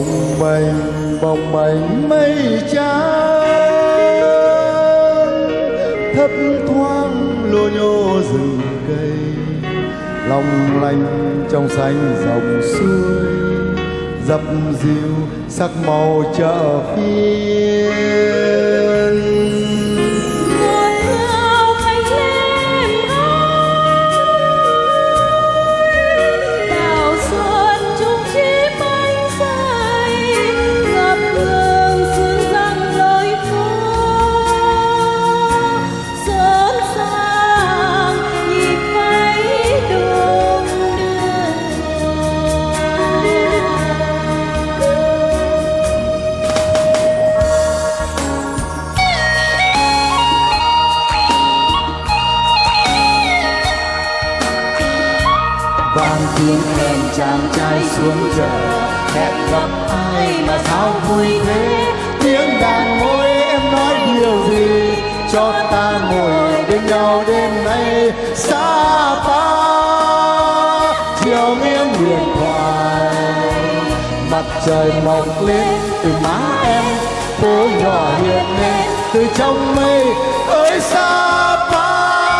bồng bềnh mây trắng, thấp thoáng lô nhô rừng cây, long lanh trong xanh dòng suối, dập dìu sắc màu chợ phiên. vang tiếng hẹn chàng trai xuống chợ, hẹn gặp ai mà sao vui thế. Tiếng đàn môi em nói điều gì cho ta ngồi bên nhau đêm nay. Sapa chiều nghiêng điện thoại, mặt trời mọc lên từ má em, phố nhỏ hiện lên từ trong mây. Ơi Sapa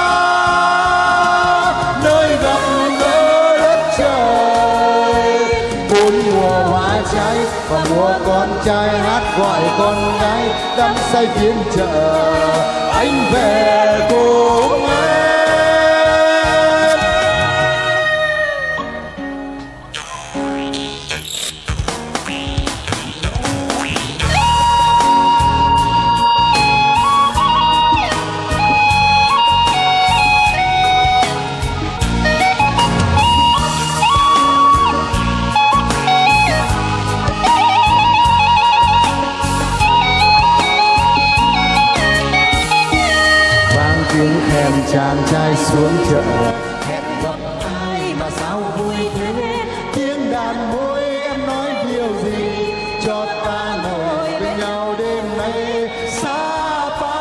nơi gặp gỡ đất trời, bốn mùa hoa trái và mùa con trai hát gọi con gái đắm say phiên chợ. Anh về cùng em. Tiếng khen chàng trai xuống chợ, hẹn gặp ai mà sao vui thế. tiếng đàn môi em nói điều gì cho ta ngồi bên nhau đêm nay. Sapa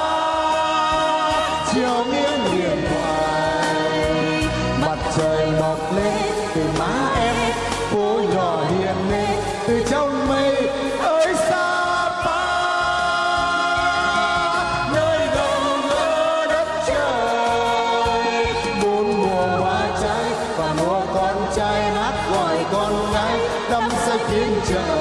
chiều nghiêng điện thoại, mặt trời mọc lên từ má em, phố nhỏ hiện lên từ trong mây. Ơi Sapa nơi gặp gỡ đất trời, bốn mùa hoa trái và mùa con trai hát gọi con gái đắm say phiên chợ.